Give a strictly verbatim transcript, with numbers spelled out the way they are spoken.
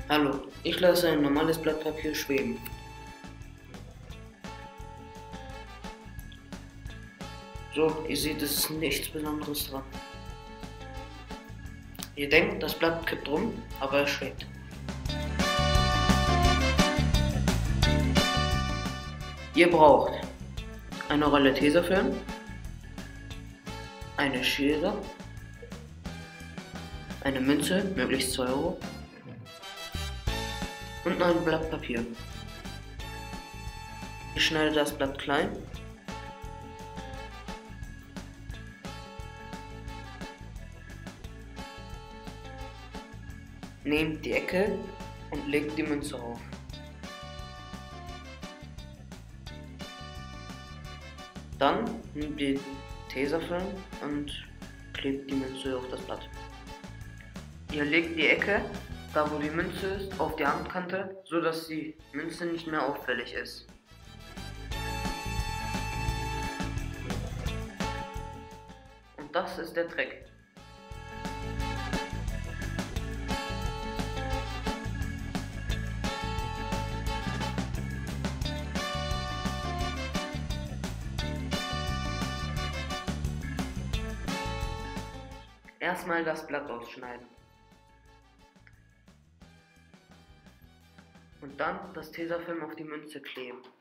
Hallo, ich lasse ein normales Blatt Papier schweben. So, ihr seht, es ist nichts Besonderes dran. Ihr denkt, das Blatt kippt rum, aber es schwebt. Ihr braucht eine Rolle Tesafilm, eine Schere, eine Münze, möglichst zwei Euro, und ein Blatt Papier. Ich schneide das Blatt klein. Nehmt die Ecke und legt die Münze auf. Dann nehmt ihr Tesafilm und klebt die Münze auf das Blatt. Ihr legt die Ecke, da wo die Münze ist, auf die Handkante, so dass die Münze nicht mehr auffällig ist. Und das ist der Trick. Erstmal das Blatt ausschneiden. Und dann das Tesafilm auf die Münze kleben.